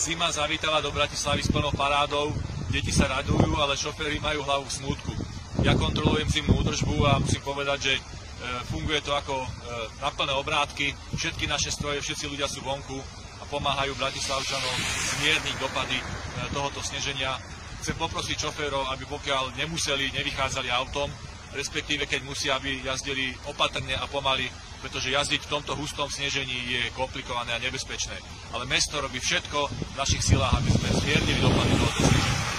Zima zavítala do Bratislavy s plnou parádou, deti sa radujú, ale šoféri majú hlavu v smútku. Ja kontrolujem zimnú údržbu a musím povedať, že funguje to ako na plné obrátky. Všetky naše stroje, všetci ľudia sú vonku a pomáhajú Bratislavčanom zmierniť dopady tohoto sneženia. Chcem poprosiť šoférov, aby pokiaľ nemuseli, nevychádzali autom, respektíve keď musia, aby jazdili opatrne a pomaly, pretože jazdiť v tomto hustom snežení je komplikované a nebezpečné. Ale mesto robí všetko v našich silách, aby sme zmiernili dopady tohoto sneženia.